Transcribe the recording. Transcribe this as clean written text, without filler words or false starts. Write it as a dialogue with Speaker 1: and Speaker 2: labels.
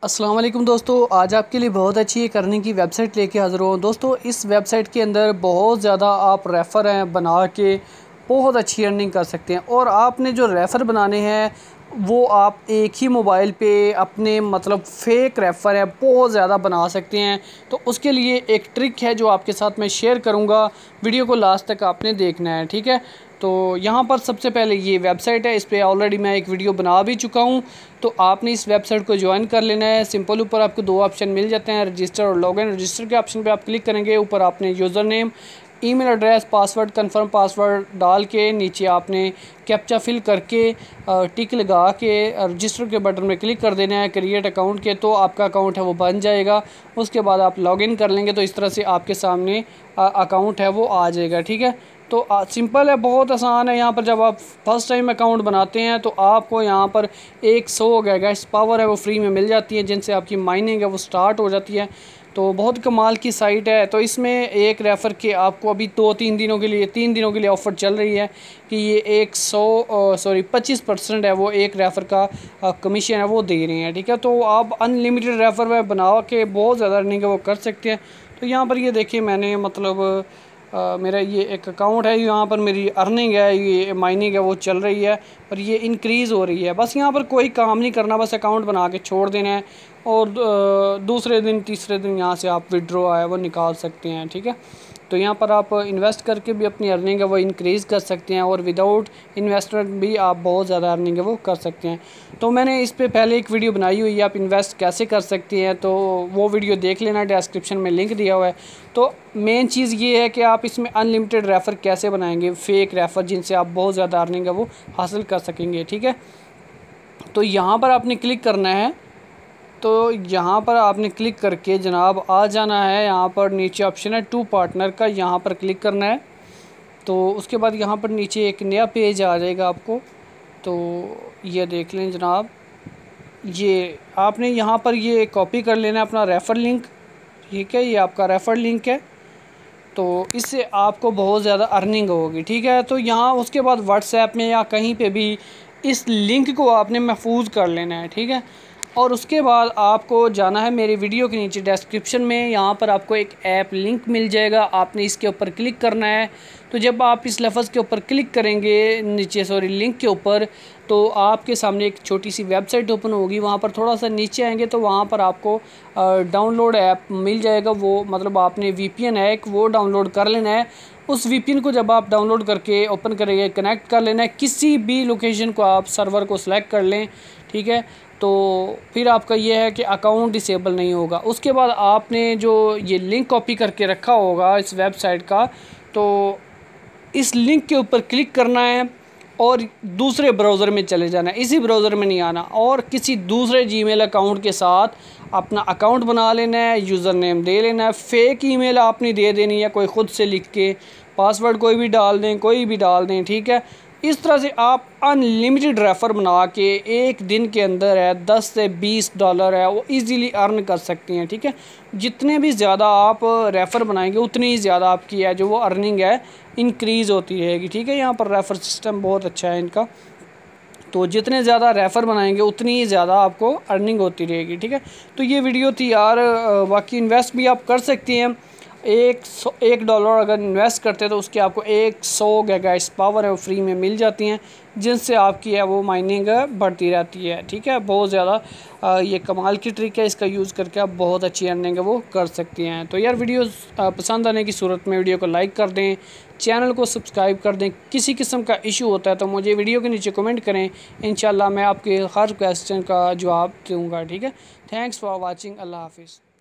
Speaker 1: अस्सलाम वालेकुम दोस्तों, आज आपके लिए बहुत अच्छी एक अर्निंग की वेबसाइट लेके हाज़िर हूँ। दोस्तों इस वेबसाइट के अंदर बहुत ज़्यादा आप रेफ़र हैं बना के बहुत अच्छी अर्निंग कर सकते हैं। और आपने जो रेफ़र बनाने हैं वो आप एक ही मोबाइल पे अपने फ़ेक रेफ़र है बहुत ज़्यादा बना सकते हैं। तो उसके लिए एक ट्रिक है जो आपके साथ मैं शेयर करूँगा, वीडियो को लास्ट तक आपने देखना है, ठीक है। तो यहाँ पर सबसे पहले ये वेबसाइट है, इस पर ऑलरेडी मैं एक वीडियो बना भी चुका हूँ। तो आपने इस वेबसाइट को ज्वाइन कर लेना है। सिंपल ऊपर आपको दो ऑप्शन मिल जाते हैं, रजिस्टर और लॉगिन। रजिस्टर के ऑप्शन पे आप क्लिक करेंगे, ऊपर आपने user name, email address, password, confirm password डाल के नीचे आपने कैप्चा फिल करके टिक लगा के रजिस्टर के बटन में क्लिक कर देना है क्रिएट अकाउंट के। तो आपका अकाउंट है वो बन जाएगा। उसके बाद आप लॉगिन कर लेंगे तो इस तरह से आपके सामने अकाउंट है वो आ जाएगा, ठीक है। तो सिंपल है, बहुत आसान है। यहाँ पर जब आप फर्स्ट टाइम अकाउंट बनाते हैं तो आपको यहाँ पर 100 गीगाबाइट्स पावर है वो फ्री में मिल जाती है, जिनसे आपकी माइनिंग है वो स्टार्ट हो जाती है। तो बहुत कमाल की साइट है। तो इसमें एक रेफ़र के आपको अभी 3 दिनों के लिए ऑफ़र चल रही है कि ये 25% है वो एक रेफ़र का कमीशन है वो दे रहे हैं, ठीक है। तो आप अनलिमिटेड रेफ़र में बना के बहुत ज़्यादा अर्निंग है वो कर सकते हैं। तो यहाँ पर ये देखिए, मैंने मेरा ये एक अकाउंट है, यहाँ पर मेरी अर्निंग है, ये माइनिंग है वो चल रही है और ये इंक्रीज़ हो रही है। बस यहाँ पर कोई काम नहीं करना, बस अकाउंट बना के छोड़ देना है और दूसरे दिन तीसरे दिन यहाँ से आप विड्रॉ है वो निकाल सकते हैं, ठीक है। तो यहाँ पर आप इन्वेस्ट करके भी अपनी अर्निंग है वो इंक्रीज़ कर सकते हैं और विदाउट इन्वेस्टमेंट भी आप बहुत ज़्यादा अर्निंग है वो कर सकते हैं। तो मैंने इस पे पहले एक वीडियो बनाई हुई है, आप इन्वेस्ट कैसे कर सकते हैं, तो वो वीडियो देख लेना, डिस्क्रिप्शन में लिंक दिया हुआ है। तो मेन चीज़ ये है कि आप इसमें अनलिमिटेड रेफ़र कैसे बनाएंगे, फ़ेक रेफ़र जिनसे आप बहुत ज़्यादा अर्निंग है वो हासिल कर सकेंगे, ठीक है। तो यहाँ पर आपने क्लिक करना है, तो यहाँ पर आपने क्लिक करके जनाब आ जाना है। यहाँ पर नीचे ऑप्शन है टू पार्टनर का, यहाँ पर क्लिक करना है। तो उसके बाद यहाँ पर नीचे एक नया पेज आ जाएगा आपको। तो ये देख लें जनाब, ये आपने यहाँ पर ये कॉपी कर लेना है अपना रेफ़र लिंक, ठीक है। ये आपका रेफ़र लिंक है, तो इससे आपको बहुत ज़्यादा अर्निंग होगी, ठीक है। तो यहाँ उसके बाद व्हाट्सएप में या कहीं पे भी इस लिंक को आपने महफूज कर लेना है, ठीक है। और उसके बाद आपको जाना है मेरी वीडियो के नीचे डिस्क्रिप्शन में, यहाँ पर आपको एक ऐप लिंक मिल जाएगा, आपने इसके ऊपर क्लिक करना है। तो जब आप इस लफ्ज़ के ऊपर क्लिक करेंगे नीचे लिंक के ऊपर, तो आपके सामने एक छोटी सी वेबसाइट ओपन होगी। वहाँ पर थोड़ा सा नीचे आएंगे तो वहाँ पर आपको डाउनलोड ऐप मिल जाएगा। वो आपने VPN है एक, वो डाउनलोड कर लेना है। उस VPN को जब आप डाउनलोड करके ओपन करेंगे, कनेक्ट कर लेना है। किसी भी लोकेशन को आप सर्वर को सिलेक्ट कर लें, ठीक है। तो फिर आपका ये है कि अकाउंट डिसेबल नहीं होगा। उसके बाद आपने जो ये लिंक कॉपी करके रखा होगा इस वेबसाइट का, तो इस लिंक के ऊपर क्लिक करना है और दूसरे ब्राउज़र में चले जाना है, इसी ब्राउज़र में नहीं आना, और किसी दूसरे जीमेल अकाउंट के साथ अपना अकाउंट बना लेना है, यूज़र नेम दे लेना है, फ़ेक ईमेल आपने दे देनी है कोई ख़ुद से लिख के, पासवर्ड कोई भी डाल दें, ठीक है। इस तरह से आप अनलिमिटेड रेफ़र बना के एक दिन के अंदर है 10 से $20 है वो इजीली अर्न कर सकती हैं, ठीक है। जितने भी ज़्यादा आप रेफ़र बनाएंगे उतनी ही ज़्यादा आपकी है जो वो अर्निंग है इंक्रीज़ होती रहेगी, ठीक है। यहाँ पर रेफ़र सिस्टम बहुत अच्छा है इनका। तो जितने ज़्यादा रेफ़र बनाएंगे उतनी ही ज़्यादा आपको अर्निंग होती रहेगी, ठीक है। तो ये वीडियो थी यार, बाकी इन्वेस्ट भी आप कर सकती हैं। $1 अगर इन्वेस्ट करते हैं तो उसके आपको 100 गीगाबाइट्स पावर है वो फ्री में मिल जाती हैं, जिनसे आपकी है वो माइनिंग बढ़ती रहती है, ठीक है। बहुत ज़्यादा ये कमाल की ट्रिक है, इसका यूज़ करके आप बहुत अच्छी अर्निंग है वो कर सकती हैं। तो यार वीडियो पसंद आने की सूरत में वीडियो को लाइक कर दें, चैनल को सब्सक्राइब कर दें। किसी किस्म का इशू होता है तो मुझे वीडियो के नीचे कमेंट करें, इंशाल्लाह मैं आपके हर क्वेश्चन का जवाब दूँगा, ठीक है। थैंक्स फॉर वॉचिंग, अल्लाह हाफिज़।